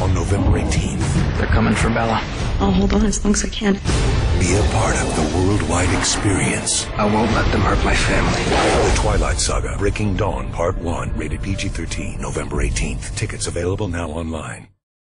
on November 18th. They're coming for Bella. I'll hold on as long as I can. Be a part of the worldwide experience. I won't let them hurt my family. The Twilight Saga: Breaking Dawn Part 1, rated PG-13, November 18th. Tickets available now online.